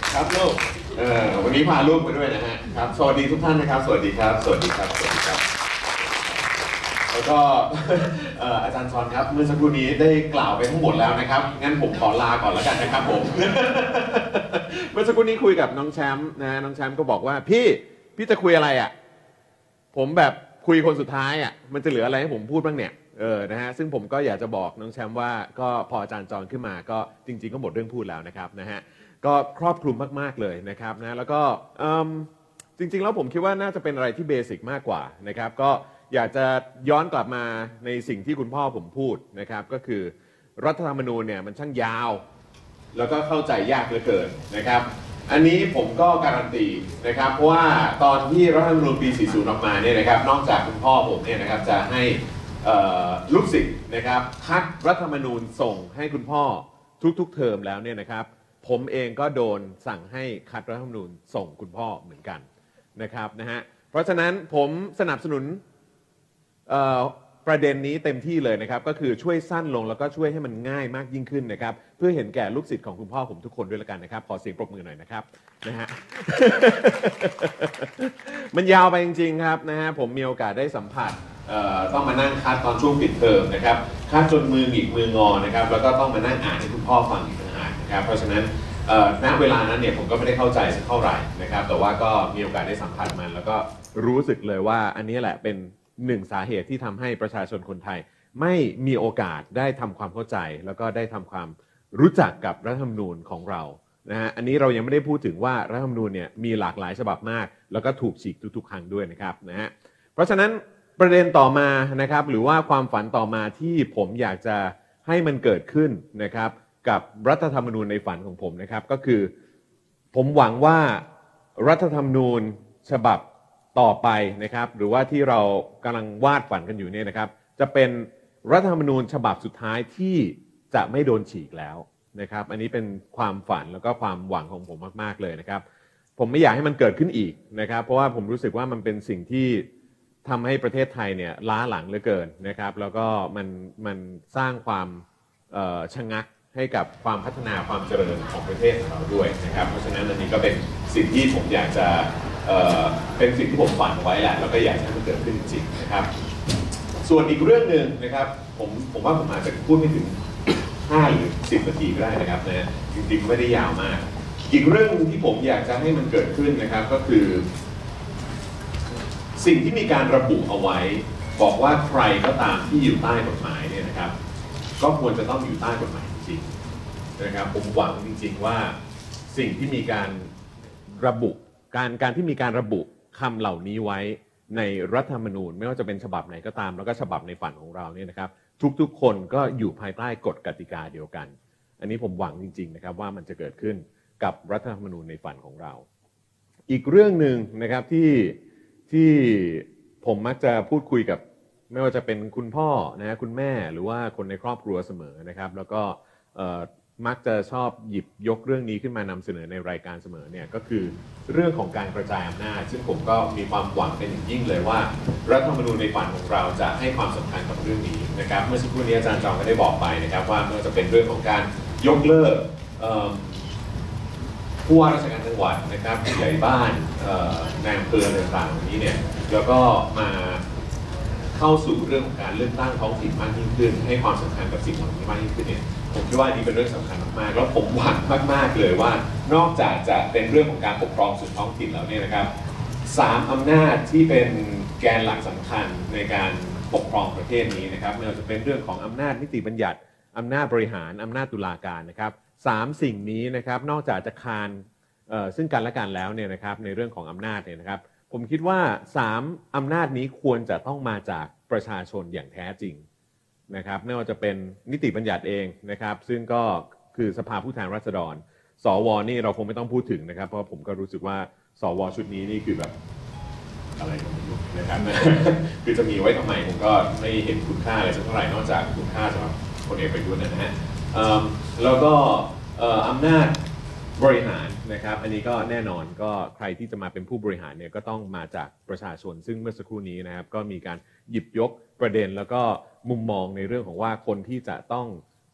ครับลูกวันนี้พาลูกมาด้วยนะฮะครับสวัสดีทุกท่านนะครับสวัสดีครับสวัสดีครับสวัสดีครับแล้วก็อาจารย์ชอนครับเมื่อสักครู่นี้ได้กล่าวไปทั้งหมดแล้วนะครับงั้นผมขอลาก่อนแล้วกันนะครับผมเมื่อสักครู่นี้คุยกับน้องแชมป์นะน้องแชมป์ก็บอกว่าพี่จะคุยอะไรอ่ะผมแบบคุยคนสุดท้ายอ่ะมันจะเหลืออะไรให้ผมพูดบ้างเนี่ยนะฮะซึ่งผมก็อยากจะบอกน้องแชมป์ว่าก็พออาจารย์จอนขึ้นมาก็จริงๆก็หมดเรื่องพูดแล้วนะครับนะฮะก็ครอบคลุมมากๆเลยนะครับนะแล้วก็จริงๆแล้วผมคิดว่าน่าจะเป็นอะไรที่เบสิกมากกว่านะครับก็อยากจะย้อนกลับมาในสิ่งที่คุณพ่อผมพูดนะครับก็คือรัฐธรรมนูญเนี่ยมันช่างยาวแล้วก็เข้าใจยากเหลือเกินนะครับอันนี้ผมก็การันตีนะครับเพราะว่าตอนที่รัฐธรรมนูญปี 40 ออกมาเนี่ยนะครับนอกจากคุณพ่อผมเนี่ยนะครับจะให้ลูกศิษย์นะครับคัดรัฐธรรมนูญส่งให้คุณพ่อทุกๆเทอมแล้วเนี่ยนะครับผมเองก็โดนสั่งให้คัดรัฐธรรมนูญส่งคุณพ่อเหมือนกันนะครับนะฮะเพราะฉะนั้นผมสนับสนุนประเด็นนี้เต็มที่เลยนะครับก็คือช่วยสั้นลงแล้วก็ช่วยให้มันง่ายมากยิ่งขึ้นนะครับเพื่อเห็นแก่ลูกศิษย์ของคุณพ่อผมทุกคนด้วยละกันนะครับขอเสียงปรบมือหน่อยนะครับนะฮะ มันยาวไปจริงๆครับนะฮะผมมีโอกาสได้สัมผัสต้องมานั่งคัดตอนช่วงปิดเทอมนะครับคัดจนมือหงิกมืองอนะครับแล้วก็ต้องมานั่งอ่านให้คุณพ่อฟังอีกต่างหากนะครับเพราะฉะนั้นณเวลานั้นเนี่ยผมก็ไม่ได้เข้าใจสักเท่าไหร่นะครับแต่ว่าก็มีโอกาสได้สัมผัสมันแล้วก็รู้สึกเลยว่าอันนี้แหละเป็นหนึ่งสาเหตุที่ทำให้ประชาชนคนไทยไม่มีโอกาสได้ทำความเข้าใจแล้วก็ได้ทำความรู้จักกับรัฐธรรมนูญของเรานะฮะอันนี้เรายังไม่ได้พูดถึงว่ารัฐธรรมนูญเนี่ยมีหลากหลายฉบับมากแล้วก็ถูกฉีกทุกๆครั้งด้วยนะครับนะฮะเพราะฉะนั้นประเด็นต่อมานะครับหรือว่าความฝันต่อมาที่ผมอยากจะให้มันเกิดขึ้นนะครับกับรัฐธรรมนูญในฝันของผมนะครับก็คือผมหวังว่ารัฐธรรมนูญฉบับต่อไปนะครับหรือว่าที่เรากำลังวาดฝันกันอยู่เนี่ยนะครับจะเป็นรัฐธรรมนูญฉบับสุดท้ายที่จะไม่โดนฉีกแล้วนะครับอันนี้เป็นความฝันแล้วก็ความหวังของผมมากๆเลยนะครับผมไม่อยากให้มันเกิดขึ้นอีกนะครับเพราะว่าผมรู้สึกว่ามันเป็นสิ่งที่ทำให้ประเทศไทยเนี่ยล้าหลังเหลือเกินนะครับแล้วก็มันสร้างความชะงักให้กับความพัฒนาความเจริญของประเทศของเราด้วยนะครับเพราะฉะนั้นอันนี้ก็เป็นสิ่งที่ผมอยากจะเป็นสิ่งที่ผมฝันไว้แหละแล้วก็อยากให้มันเกิดขึ้นจริงๆนะครับส่วนอีกเรื่องหนึ่งนะครับผมว่าผมอาจจะพูดไม่ถึง5 หรือ 10 นาทีก็ได้นะครับนะจริงๆไม่ได้ยาวมากอีกเรื่องที่ผมอยากจะให้มันเกิดขึ้นนะครับก็คือสิ่งที่มีการระบุเอาไว้บอกว่าใครก็ตามที่อยู่ใต้กฎหมายเนี่ยนะครับก็ควรจะต้องอยู่ใต้กฎหมายจริงๆนะครับผมหวังจริงๆว่าสิ่งที่มีการระบุการที่มีการระบุคำเหล่านี้ไว้ในรัฐธรรมนูญไม่ว่าจะเป็นฉบับไหนก็ตามแล้วก็ฉบับในฝันของเราเนี่ยนะครับทุกๆคนก็อยู่ภายใต้กฎกติกาเดียวกันอันนี้ผมหวังจริงๆนะครับว่ามันจะเกิดขึ้นกับรัฐธรรมนูญในฝันของเราอีกเรื่องหนึ่งนะครับที่ผมมักจะพูดคุยกับไม่ว่าจะเป็นคุณพ่อนะคุณแม่หรือว่าคนในครอบครัวเสมอนะครับแล้วก็มักจะชอบหยิบยกเรื่องนี้ขึ้นมานำเสนอในรายการเสมอเนี่ยก็คือเรื่องของการกระจายอำนาจซึ่งผมก็มีความหวังเป็นอย่างยิ่งเลยว่ารัฐธรรมนูญในฝันของเราจะให้ความสำคัญกับเรื่องนี้นะครับเมื่อสักครู่นี้อาจารย์จองก็ได้บอกไปนะครับว่าไม่ว่าจะเป็นเรื่องของการยกเลิกผู้ว่าราชการจังหวัดนะครับผู้ใหญ่บ้านนายอำเภอต่างๆนี้เนี่ยแล้วก็มาเข้าสู่เรื่องของการเลือกตั้งท้องถิ่นมากยิ่งขึ้นให้ความสำคัญกับสิ่งเหล่านี้มากยิ่งขึ้นเนี่ยผมคิดว่านี่เป็นเรื่องสำคัญมากๆแล้วผมหวังมากๆเลยว่านอกจากจะเป็นเรื่องของการปกครองส่วนท้องถิ่นแล้วเนี่ยนะครับ3 อำนาจที่เป็นแกนหลักสำคัญในการปกครองประเทศนี้นะครับไม่ว่าจะเป็นเรื่องของอำนาจนิติบัญญัติอำนาจบริหารอำนาจตุลาการนะครับ3 สิ่งนี้นะครับนอกจากจะคานซึ่งกันและกันแล้วเนี่ยนะครับในเรื่องของอำนาจเนี่ยนะครับผมคิดว่า3 อำนาจนี้ควรจะต้องมาจากประชาชนอย่างแท้จริงนะครับไม่ว่าจะเป็นนิติบัญญัติเองนะครับซึ่งก็คือสภาผู้แทนราษฎรสวนี่เราคงไม่ต้องพูดถึงนะครับเพราะผมก็รู้สึกว่าสวชุดนี้นี่คือแบบอะไรก็ไม่รู้นะครับ คือจะมีไว้ทำไมผมก็ไม่เห็นคุณค่าอะไรสักเท่าไหร่นอกจากคุณค่าสำหรับพลเอกประยุทธ์นะฮะแล้วก็อำนาจบริหารนะครับอันนี้ก็แน่นอนก็ใครที่จะมาเป็นผู้บริหารเนี่ยก็ต้องมาจากประชาชนซึ่งเมื่อสักครู่นี้นะครับก็มีการหยิบยกประเด็นแล้วก็มุมมองในเรื่องของว่าคนที่จะต้องค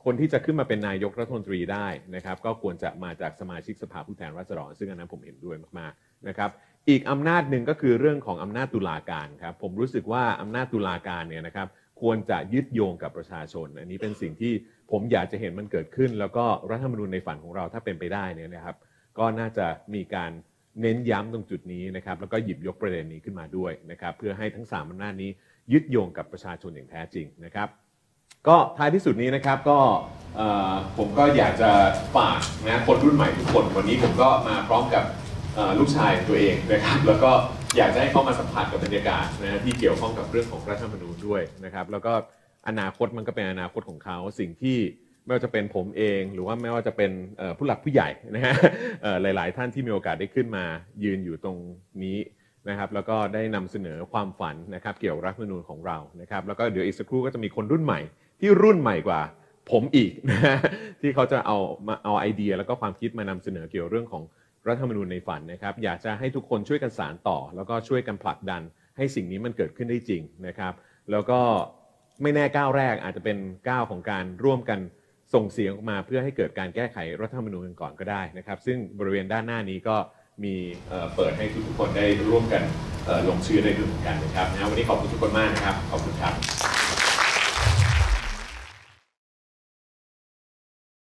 คนที่จะขึ้นมาเป็นนายกรัฐมนตรีได้นะครับก็ควรจะมาจากสมาชิกสภาผู้แทนราษฎรซึ่งอันนั้นผมเห็นด้วยมากๆนะครับอีกอำนาจหนึ่งก็คือเรื่องของอำนาจตุลาการครับผมรู้สึกว่าอำนาจตุลาการเนี่ยนะครับควรจะยึดโยงกับประชาชนอันนี้เป็นสิ่งที่ผมอยากจะเห็นมันเกิดขึ้นแล้วก็รัฐธรรมนูญในฝันของเราถ้าเป็นไปได้เนี่ยนะครับก็น่าจะมีการเน้นย้ำตรงจุดนี้นะครับแล้วก็หยิบยกประเด็นนี้ขึ้นมาด้วยนะครับเพื่อให้ทั้ง3อำนาจนี้ยึดโยงกับประชาชนอย่างแท้จริงนะครับก็ท้ายที่สุดนี้นะครับก็ผมก็อยากจะฝากนะคนรุ่นใหม่ทุกคนวันนี้ผมก็มาพร้อมกับลูกชายตัวเองนะครับแล้วก็อยากจะให้เขามาสัมผัสกับบรรยากาศนะที่เกี่ยวข้องกับเรื่องของรัฐธรรมนูญด้วยนะครับแล้วก็อนาคตมันก็เป็นอนาคตของเขาสิ่งที่ไม่ว่าจะเป็นผมเองหรือว่าไม่ว่าจะเป็นผู้หลักผู้ใหญ่นะฮะหลายๆท่านที่มีโอกาสได้ขึ้นมายืนอยู่ตรงนี้นะครับแล้วก็ได้นำเสนอความฝันนะครับเกี่ยวกับรัฐธรรมนูญของเรานะครับแล้วก็เดี๋ยวอีกสักครู่ก็จะมีคนรุ่นใหม่ที่รุ่นใหม่กว่าผมอีกนะฮะที่เขาจะเอาไอเดียแล้วก็ความคิดมานำเสนอเกี่ยวเรื่องของรัฐธรรมนูญในฝันนะครับอยากจะให้ทุกคนช่วยกันสานต่อแล้วก็ช่วยกันผลักดันให้สิ่งนี้มันเกิดขึ้นได้จริงนะครับแล้วก็ไม่แน่ก้าวแรกอาจจะเป็นก้าวของการร่วมกันส่งเสียงออกมาเพื่อให้เกิดการแก้ไขรัฐธรรมนูญกันก่อนก็ได้นะครับซึ่งบริเวณด้านหน้านี้ก็มีเปิดให้ทุกคนได้ร่วมกันลงชื่อได้ด้วยเหมือนกันนะครับวันนี้ขอบคุณทุกคนมากนะครับขอบคุณครับ